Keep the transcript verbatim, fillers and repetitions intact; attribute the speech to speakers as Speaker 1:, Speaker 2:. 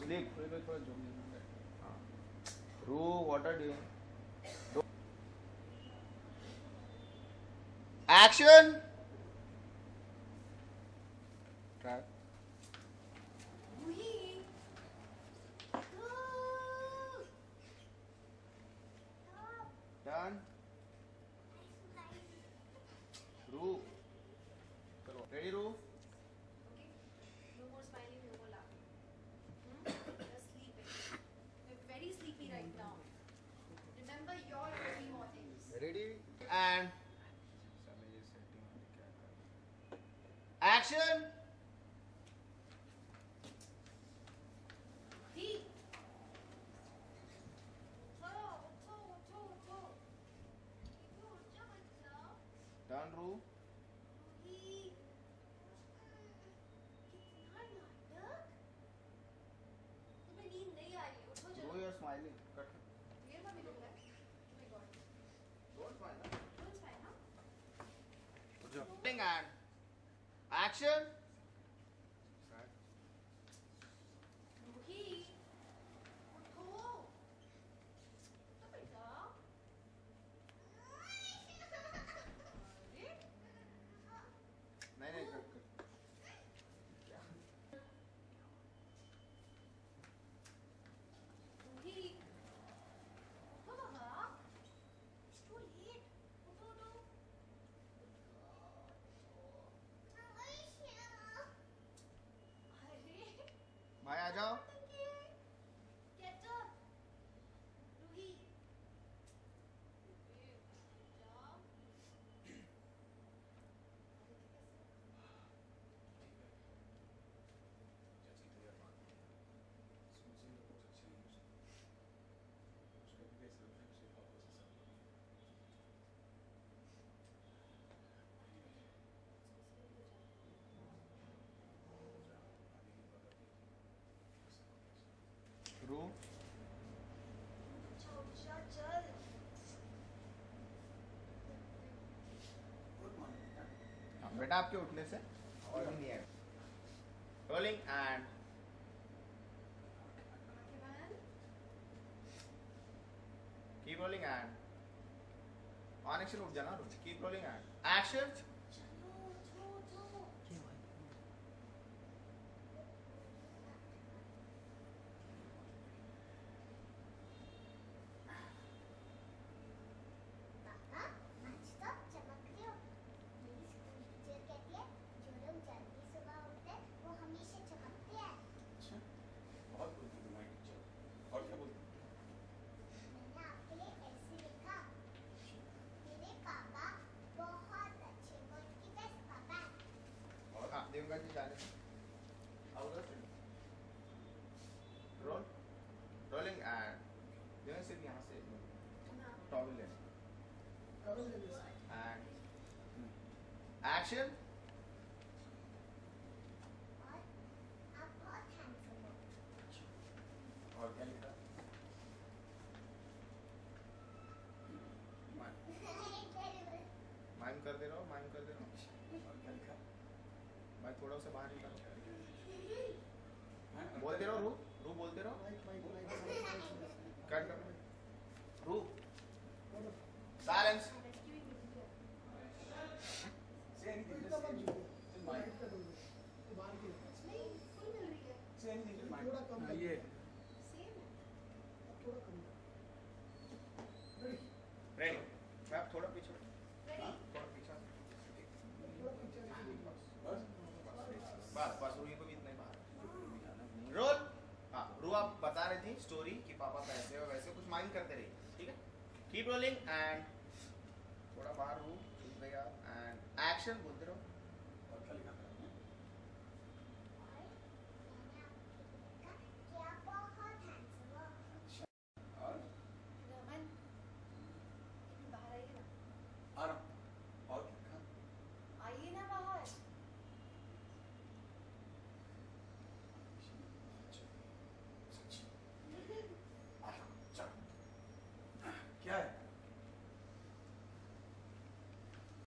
Speaker 1: sleep.
Speaker 2: थोड़ा zoom
Speaker 1: Ru, what are you doing? Action.
Speaker 2: Track
Speaker 1: Done. Ru. Ready, Ru?
Speaker 3: Okay. No more smiling, no more laughing. Hmm? You're sleeping. You're very sleepy right now. Remember your three more things.
Speaker 1: Ready? And action.
Speaker 3: He. उठो, उठो, उठो, उठो. उठो, उठो, बच्चा.
Speaker 1: Done, Ru.
Speaker 3: Ruhi. कितना नाटक. तुम्हें नींद नहीं आ रही है. उठो
Speaker 1: Ru,
Speaker 3: चलो.
Speaker 1: you're smiling. Cut.
Speaker 3: ये मत भी लग रहा है. Oh my God.
Speaker 1: Don't smile. Huh?
Speaker 3: Don't smile, huh?
Speaker 1: And action.
Speaker 3: Ruhi. उठो. उठो बेटा. अरे.
Speaker 1: नहीं नहीं कट कट.
Speaker 3: रूही. उठो बाबा. It's too late. उठो, उठो. अरे.
Speaker 1: भाई आ जाओ.
Speaker 3: Get up. रूही. बेटा.
Speaker 1: Ru.
Speaker 3: अच्छा उठ जा चल.
Speaker 1: हाँ, बेटा आपके उठने से और भी नहीं है. Rolling and
Speaker 3: आंखें बंद.
Speaker 1: keep rolling and on action उठ जाना. Keep rolling and action.
Speaker 3: चलो उठो उठो.
Speaker 4: पापा आज तो आप चमक रहे हो. मेरी स्कूल टीचर कहती है जो लोग जल्दी सुबह उठते हैं वो हमेशा चमकते हैं.
Speaker 2: अच्छा बहुत बोलती है तुम्हारी टीचर और क्या बोलती
Speaker 4: मैंने आपके लिए ऐसे लिखा. मेरे पापा बहुत अच्छे वर्ल्ड के बेस्ट पापा हैं.
Speaker 2: और
Speaker 1: हाँ देवगन जी जाने. आओ उधर से. Roll. Rolling and देवगन सिर्फ यहाँ से
Speaker 3: हाँ.
Speaker 1: टॉवल लेना. And action.
Speaker 4: और आप बहुत हैंडसम हो.
Speaker 2: और क्या लिखा मान
Speaker 1: माइम कर दे रहा हूँ. माइम कर दे रहा हूँ.
Speaker 2: और क्या लिखा
Speaker 1: भाई थोड़ा उसे बाहर निकालो.
Speaker 2: हाँ?
Speaker 1: बोलते रहो. रू रू बोलते रहो. कट कर. Ru silence.
Speaker 3: Rescuing me.
Speaker 2: Say anything, just say anything. Just mind.
Speaker 3: नहीं फुल मिल रही है.
Speaker 2: Say anything, just mind. हाँ, ये
Speaker 3: सेम है.
Speaker 1: रेडी. आप थोड़ा पीछे.
Speaker 3: रेडी.
Speaker 1: थोड़ा पीछे.
Speaker 2: बस
Speaker 1: बस बस रूही को भी इतना ही बाहर. रोल. हाँ रू आप बता रही थी स्टोरी कि पापा कैसे हो वैसे कुछ माइंड करते रहिए. ठीक है. कीप रोलिंग एंड थोड़ा बाहर रू. एंड एक्शन बोलते रहो.
Speaker 2: और क्या लिखा था